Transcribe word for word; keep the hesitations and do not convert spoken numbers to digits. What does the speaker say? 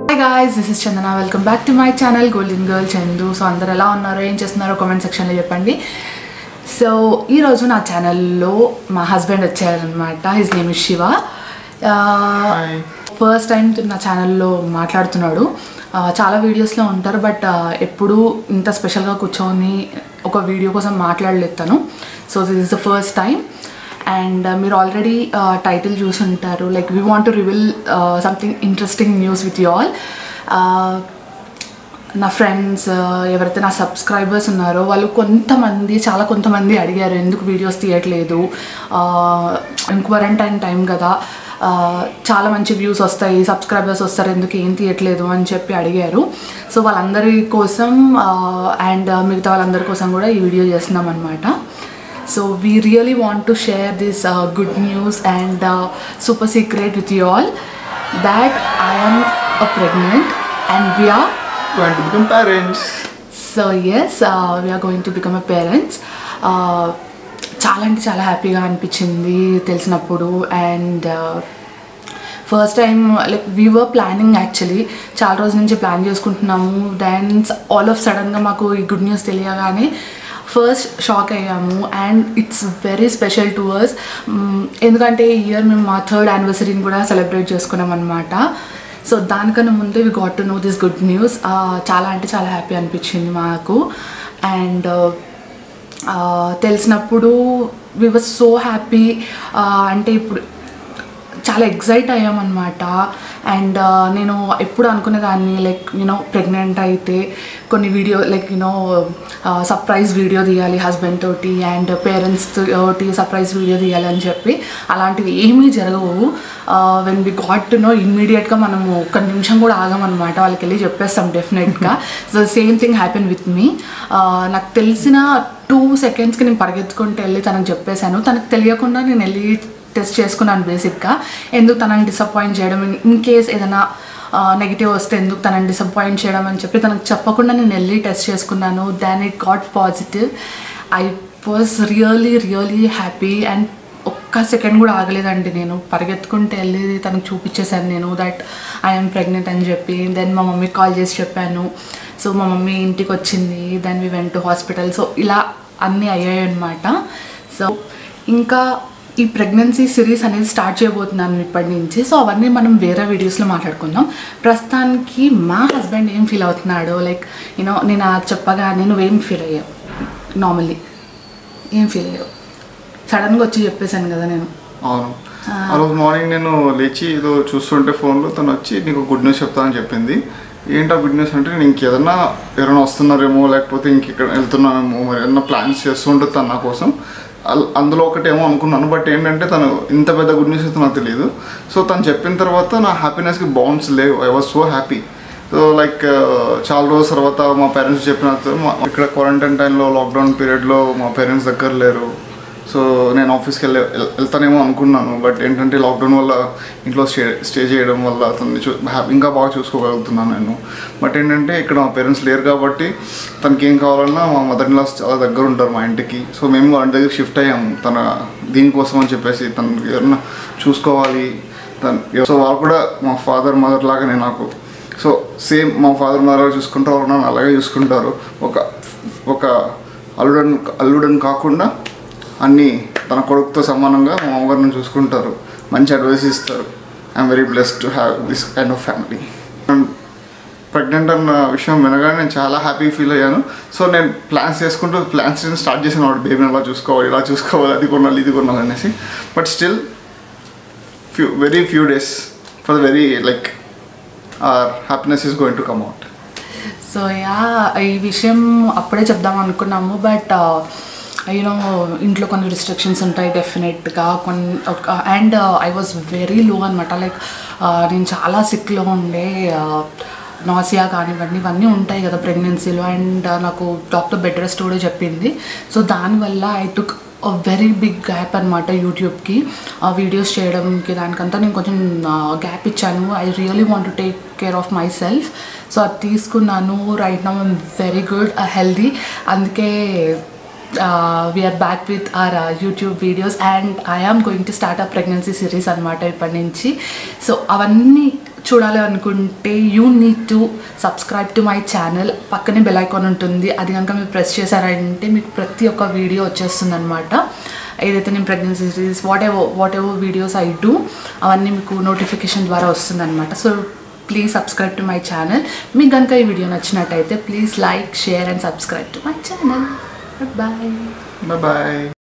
Hi guys, this is Chandana. Welcome back to my channel Golden Girl Chandu. So అందరూ ఎలా ఉన్నారు, ఏం చేస్తున్నారో కామెంట్ సెక్షన్లో చెప్పండి. సో ఈరోజు నా ఛానల్లో మా హస్బెండ్ వచ్చారనమాట. His name is Shiva. First time నా ఛానల్లో మాట్లాడుతున్నాడు. చాలా వీడియోస్లో ఉంటారు, బట్ ఎప్పుడూ ఇంత స్పెషల్గా కూర్చొని ఒక వీడియో కోసం మాట్లాడలేదు తను. So this is the first time. And మీరు ఆల్రెడీ టైటిల్ చూసి ఉంటారు, like we want to reveal something interesting news with you all. నా ఫ్రెండ్స్ ఎవరైతే నా సబ్స్క్రైబర్స్ ఉన్నారో వాళ్ళు కొంతమంది చాలా కొంతమంది అడిగారు, ఎందుకు వీడియోస్ తీయట్లేదు, క్వారంటైన్ టైం కదా, చాలా మంచి వ్యూస్ వస్తాయి, సబ్స్క్రైబర్స్ వస్తారు, ఎందుకు ఏం తీయట్లేదు అని చెప్పి అడిగారు. సో వాళ్ళందరి కోసం అండ్ మిగతా వాళ్ళందరి కోసం కూడా ఈ వీడియో చేస్తున్నాం అనమాట. So we really want to share this uh, good news and uh, super secret with you all that I am a pregnant and we are going to become parents. So yes, uh, we are going to become a parents. Uh, చాలా అంటే చాలా హ్యాపీగా అనిపించింది తెలిసినప్పుడు. And first time like we were planning, actually చాలా రోజుల నుంచి plan చేసుకుంటున్నాము. దెన్ ఆల్ ఆఫ్ సడన్గా మాకు ఈ గుడ్ న్యూస్ తెలియగానే ఫస్ట్ షాక్ అయ్యాము. And it's very special to us, ఎందుకంటే ఈ ఇయర్ మేము మా థర్డ్ యానివర్సరీని కూడా సెలబ్రేట్ చేసుకున్నాం అనమాట. సో దానికన్నా ముందే we got to know this good news. చాలా అంటే చాలా హ్యాపీ అనిపించింది మాకు. అండ్ తెలిసినప్పుడు వి వర్ సో హ్యాపీ. అంటే ఇప్పుడు చాలా ఎగ్జైట్ అయ్యామన్నమాట. అండ్ నేను ఎప్పుడు అనుకునేదాన్ని, లైక్ యూనో ప్రెగ్నెంట్ అయితే కొన్ని video like you know surprise video తీయాలి హస్బెండ్ తోటి అండ్ పేరెంట్స్ తోటి సర్ప్రైజ్ వీడియో తీయాలి అని చెప్పి. అలాంటివి ఏమీ జరగవు. When we got to know ఇమ్మీడియట్గా మనము ఒక్క నిమిషం కూడా ఆగమన్నమాట, వాళ్ళకి వెళ్ళి చెప్పేస్తాం డెఫినెట్గా. So same thing happen with me. నాకు తెలిసిన టూ సెకండ్స్కి నేను పరిగెత్తుకుంటూ వెళ్ళి తనకు చెప్పేశాను. తనకు తెలియకుండా నేను వెళ్ళి టెస్ట్ చేసుకున్నాను బేసిక్గా. ఎందుకు తనని డిసప్పాయింట్ చేయడం, ఇన్ కేస్ ఏదైనా నెగిటివ్ వస్తే ఎందుకు తనని డిసప్పాయింట్ చేయడం అని చెప్పి తనకు చెప్పకుండా నేను వెళ్ళి టెస్ట్ చేసుకున్నాను. Then it got positive. I was really really happy. And ఒక్క సెకండ్ కూడా ఆగలేదండి, నేను పరిగెత్తుకుంటూ వెళ్ళి తనకు చూపించేశాను నేను దట్ ఐఎమ్ ప్రెగ్నెంట్ అని చెప్పి. దెన్ మా మమ్మీకి కాల్ చేసి చెప్పాను. సో మా మమ్మీ ఇంటికి వచ్చింది. Then we went to hospital. So ఇలా అన్నీ అయ్యాయి అనమాట. సో ఇంకా ఈ ప్రెగ్నెన్సీ సిరీస్ అనేది స్టార్ట్ చేయబోతున్నాను ఇప్పటి నుంచి. సో అవన్నీ మనం వేరే వీడియోస్లో మాట్లాడుకుందాం. ప్రస్తుతానికి మా హస్బెండ్ ఏం ఫీల్ అవుతున్నాడో, లైక్ యూనో నేను చెప్పగానే నువ్వేం ఫీల్ అయ్యావు, నార్మల్లీ ఏం ఫీల్ అయ్యావు? సడన్గా వచ్చి చెప్పేశాను కదా నేను. అవును, ఆ రోజు మార్నింగ్ నేను లేచి ఏదో చూస్తుంటే ఫోన్లో తను వచ్చి నీకు గుడ్ న్యూస్ చెప్తానని చెప్పింది. ఏంటో గుడ్ న్యూస్ అంటే, నేను ఇంకేదన్నా ఎవరైనా వస్తున్నారేమో లేకపోతే ఇంకెక్కడ వెళ్తున్నామేమో, మరి ఏదన్నా ప్లాన్స్ చేస్తుంటుంది తను నా కోసం. అందులో ఒకటేమో అనుకున్నాను, బట్ ఏంటంటే తను ఇంత పెద్ద గుడ్ న్యూస్ అయితే నాకు తెలియదు. సో తను చెప్పిన తర్వాత నా హ్యాపీనెస్కి బౌండ్స్ లేవు. I was so happy. So like చాలా రోజుల తర్వాత మా పేరెంట్స్ చెప్పిన ఇక్కడ క్వారంటైన్ టైంలో లాక్డౌన్ పీరియడ్లో మా పేరెంట్స్ దగ్గర లేరు. సో నేను ఆఫీస్కి వెళ్ళే వెళ్తానేమో అనుకున్నాను, బట్ ఏంటంటే లాక్డౌన్ వల్ల ఇంట్లో స్టే స్టే చేయడం వల్ల తనని చూ ఇంకా బాగా చూసుకోగలుగుతున్నాను నేను. బట్ ఏంటంటే ఇక్కడ మా పేరెంట్స్ లేరు కాబట్టి తనకి ఏం కావాలన్నా మా మదర్ ఇన్ లాస్ చాలా దగ్గర ఉంటారు మా ఇంటికి. సో మేము వాళ్ళ దగ్గర షిఫ్ట్ అయ్యాము తన దీనికోసం అని చెప్పేసి, తనకి ఎవరన్నా చూసుకోవాలి తను. సో వాళ్ళు కూడా మా ఫాదర్ మదర్ లాగానే నాకు. సో సేమ్ మా ఫాదర్ మదర్ చూసుకుంటారు, నన్ను అలాగే చూసుకుంటారు. ఒక ఒక అల్లుడని అల్లుడని కాకుండా అన్నీ తన కొడుకుతో సమానంగా మా అమ్మగారిని చూసుకుంటారు, మంచి అడ్వైస్ ఇస్తారు. I'm very blessed to have this kind of family. Pregnant అన్న విషయం వినగానే నేను చాలా హ్యాపీ ఫీల్ అయ్యాను. సో నేను ప్లాన్స్ చేసుకుంటూ ప్లాన్స్ స్టార్ట్ చేసాను, వాడు బేబీని ఎలా చూసుకోవాలి, ఇలా చూసుకోవాలి, అది కొనాలి ఇది కొనాలి అనేసి. But still few very few days for the very like our happiness is going to come out. So yeah, ఈ విషయం అప్పుడే చెప్దాం అనుకున్నాము, బట్ యూనో ఇంట్లో కొన్ని రిస్ట్రిక్షన్స్ ఉంటాయి డెఫినెట్గా కొన్ని. And I was very low అనమాట, లైక్ నేను చాలా సిక్లో ఉండే, నాసియా కానివ్వండి ఇవన్నీ ఉంటాయి కదా ప్రెగ్నెన్సీలో. అండ్ నాకు డాక్టర్ బెడ్ రెస్ట్ కూడా చెప్పింది. సో దానివల్ల I took very big gap అనమాట యూట్యూబ్కి, వీడియోస్ చేయడంకి దానికంతా నేను కొంచెం గ్యాప్ ఇచ్చాను. I really want to take care of myself. So అది తీసుకున్నాను. Right now I'm very good, healthy. అందుకే uh, we are back with our uh, YouTube videos and I am going to start a pregnancy series anamata ippadinchi. So avanni చూడాలి అనుకుంటే you need to subscribe to my channel. పక్కనే bell icon ఉంటుంది, అది కనుక మీరు press చేశారంటే మీకు ప్రతి ఒక్క వీడియో వచ్చేస్తుంది అనమాట. ఏదైతే నేను pregnancy series whatever whatever videos I do అవన్నీ మీకు నోటిఫికేషన్ ద్వారా వస్తుంది అనమాట. So please subscribe to my channel. మీకు కనుక ఈ వీడియో నచ్చినట్టయితే please like, share and subscribe to my channel. Bye bye.